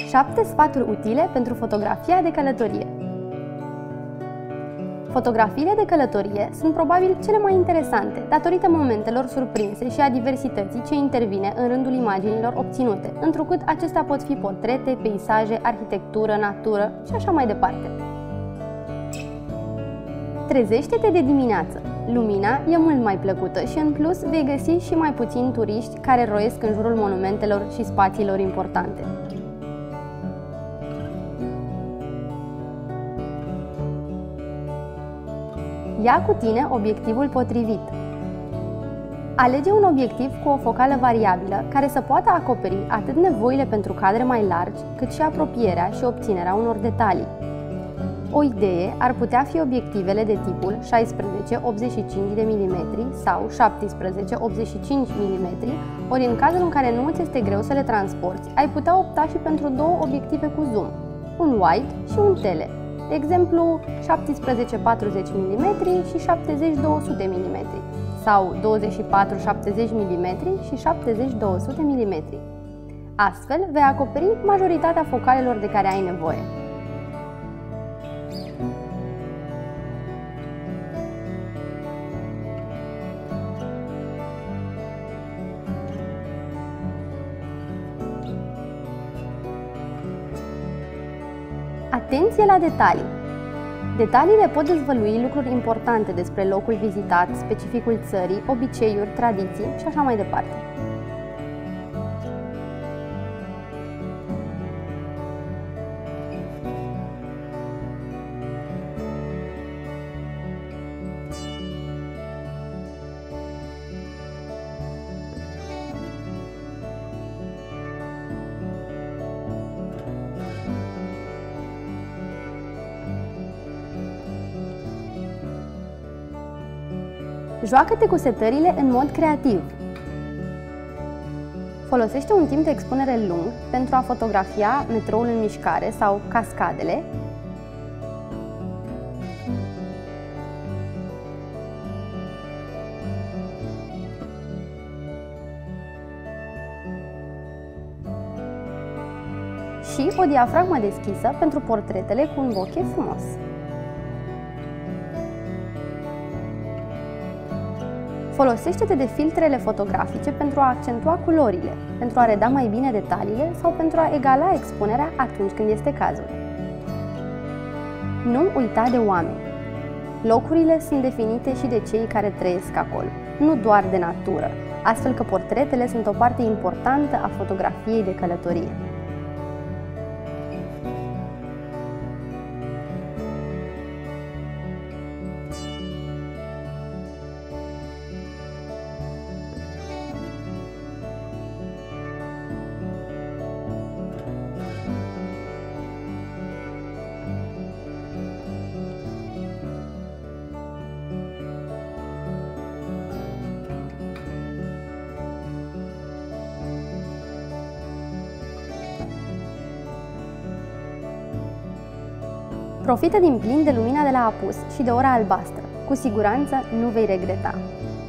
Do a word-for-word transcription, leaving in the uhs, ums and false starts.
șapte sfaturi utile pentru fotografia de călătorie. Fotografiile de călătorie sunt probabil cele mai interesante, datorită momentelor surprinse și a diversității ce intervine în rândul imaginilor obținute, întrucât acestea pot fi portrete, peisaje, arhitectură, natură și așa mai departe. Trezește-te de dimineață! Lumina e mult mai plăcută și în plus vei găsi și mai puțini turiști care roiesc în jurul monumentelor și spațiilor importante. Ia cu tine obiectivul potrivit. Alege un obiectiv cu o focală variabilă care să poată acoperi atât nevoile pentru cadre mai largi, cât și apropierea și obținerea unor detalii. O idee ar putea fi obiectivele de tipul șaisprezece optzeci și cinci de milimetri sau șaptesprezece optzeci și cinci milimetri, ori în cazul în care nu îți este greu să le transporti, ai putea opta și pentru două obiective cu zoom, un wide și un tele, de exemplu șaptesprezece patruzeci milimetri și șaptezeci două sute milimetri sau douăzeci și patru șaptezeci milimetri și șaptezeci două sute milimetri. Astfel, vei acoperi majoritatea focalelor de care ai nevoie. Atenție la detalii! Detaliile pot dezvălui lucruri importante despre locul vizitat, specificul țării, obiceiuri, tradiții și așa mai departe. Joacă-te cu setările în mod creativ. Folosește un timp de expunere lung pentru a fotografia metroul în mișcare sau cascadele, și o diafragmă deschisă pentru portretele cu un bokeh frumos. Folosește-te de filtrele fotografice pentru a accentua culorile, pentru a reda mai bine detaliile sau pentru a egala expunerea atunci când este cazul. Nu uita de oameni. Locurile sunt definite și de cei care trăiesc acolo, nu doar de natură, astfel că portretele sunt o parte importantă a fotografiei de călătorie. Profită din plin de lumina de la apus și de ora albastră. Cu siguranță nu vei regreta.